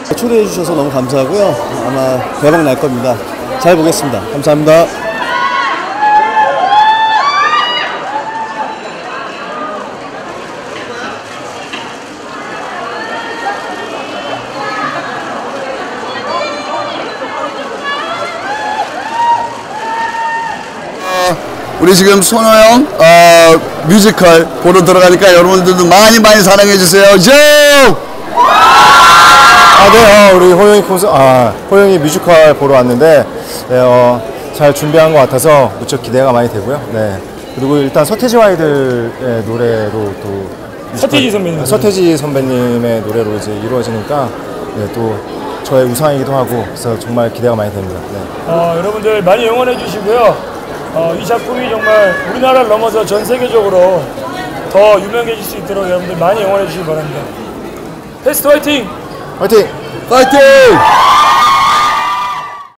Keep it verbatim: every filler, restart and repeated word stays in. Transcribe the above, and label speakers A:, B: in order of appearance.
A: 초대해 주셔서 너무 감사하고요. 아마 대박 날 겁니다. 잘 보겠습니다. 감사합니다.
B: 우리 지금 손호영 어, 뮤지컬 보러 들어가니까 여러분들도 많이 많이 사랑해주세요. 조!
A: 아, 네, 어, 우리 호영이 콘서, 아, 호영이 뮤지컬 보러 왔는데, 네, 어, 잘 준비한 것 같아서 무척 기대가 많이 되고요. 네. 그리고 일단 서태지 아이들의 노래로 또.
C: 서태지 선배님.
A: 아, 서태지 선배님의 노래로 이제 이루어지니까, 네, 또 저의 우상이기도 하고, 그래서 정말 기대가 많이 됩니다. 네.
C: 어, 여러분들 많이 응원해 주시고요. 어, 이 작품이 정말 우리나라를 넘어서 전 세계적으로 더 유명해질 수 있도록 여러분들 많이 응원해 주시기 바랍니다. 패스트 화이팅!
A: 화이팅!
B: 파이팅!